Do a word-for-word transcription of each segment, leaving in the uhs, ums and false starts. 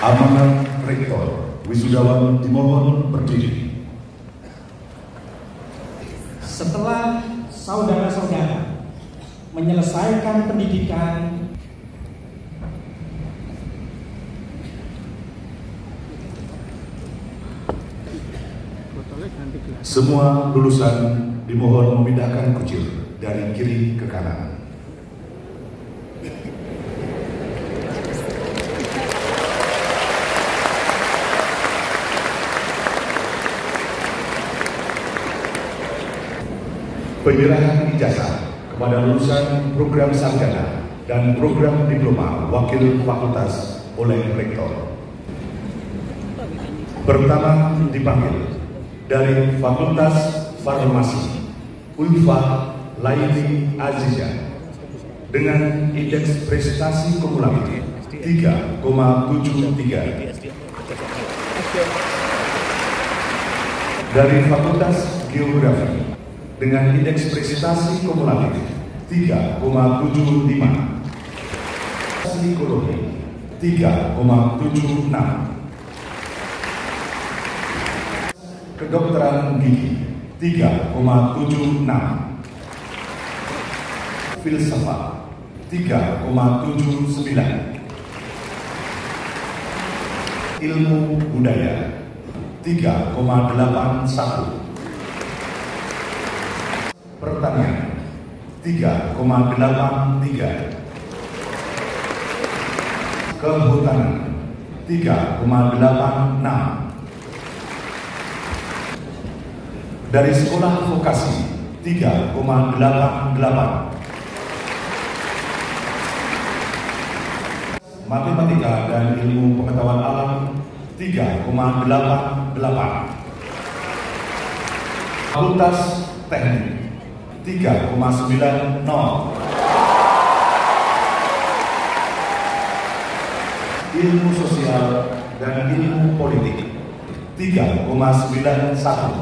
Amanat Rektor, wisudawan dimohon berdiri. Setelah saudara-saudara menyelesaikan pendidikan semua lulusan dimohon memindahkan kucil dari kiri ke kanan. Penyerahan ijazah kepada lulusan program sarjana dan program diploma wakil fakultas oleh Rektor. Pertama dipanggil dari Fakultas Farmasi, Ulfa Laili Aziza dengan indeks prestasi kumulatif tiga koma tujuh tiga. Dari Fakultas Geografi dengan indeks prestasi kumulatif tiga koma tujuh lima. Psikologi tiga koma tujuh enam. Kedokteran gigi tiga koma tujuh enam. Filsafat tiga koma tujuh sembilan. Ilmu budaya tiga koma delapan satu. Pertanian tiga koma delapan tiga. Kehutanan tiga koma delapan enam. Dari sekolah vokasi tiga koma delapan delapan. Matematika dan ilmu pengetahuan alam tiga koma delapan delapan. Fakultas Teknik tiga koma sembilan nol. Ilmu sosial dan ilmu politik tiga koma sembilan satu.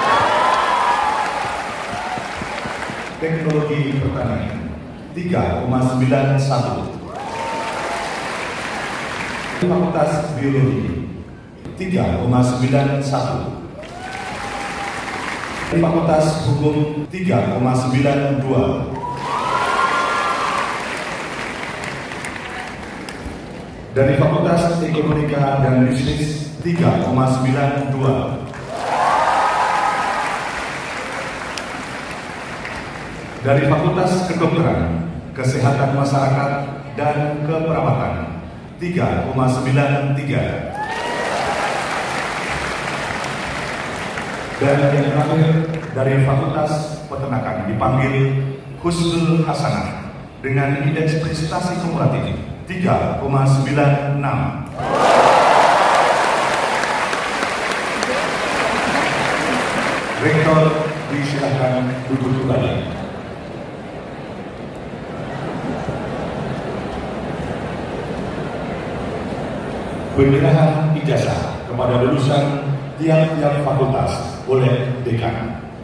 Teknologi pertanian tiga koma sembilan satu. Fakultas Biologi tiga koma sembilan satu. Fakultas Hukum tiga koma sembilan dua. Dari Fakultas Ekonomika dan Bisnis tiga koma sembilan dua. Dari Fakultas Kedokteran, Kesehatan Masyarakat dan Keperawatan tiga koma sembilan tiga. Dan yang terakhir dari Fakultas Peternakan dipanggil Husnul Hasanah dengan indeks prestasi kumulatif tiga koma sembilan enam. Rektor disilakan duduk kembali. Penyerahan ijazah kepada lulusan tiap-tiap fakultas oleh dekan.